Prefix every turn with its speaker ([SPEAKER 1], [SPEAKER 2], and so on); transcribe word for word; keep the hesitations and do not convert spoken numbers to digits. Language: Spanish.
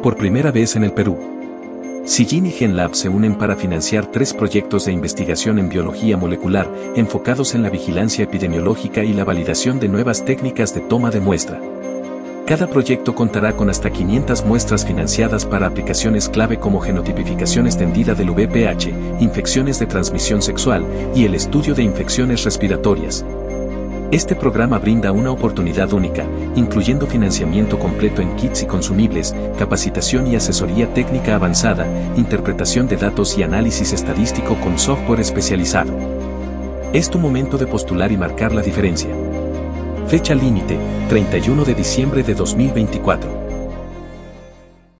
[SPEAKER 1] por primera vez en el Perú. Sijin y GenLab se unen para financiar tres proyectos de investigación en biología molecular, enfocados en la vigilancia epidemiológica y la validación de nuevas técnicas de toma de muestra. Cada proyecto contará con hasta quinientas muestras financiadas para aplicaciones clave como genotipificación extendida del V P H, infecciones de transmisión sexual y el estudio de infecciones respiratorias. Este programa brinda una oportunidad única, incluyendo financiamiento completo en kits y consumibles, capacitación y asesoría técnica avanzada, interpretación de datos y análisis estadístico con software especializado. Es tu momento de postular y marcar la diferencia. Fecha límite, treinta y uno de diciembre de dos mil veinticuatro.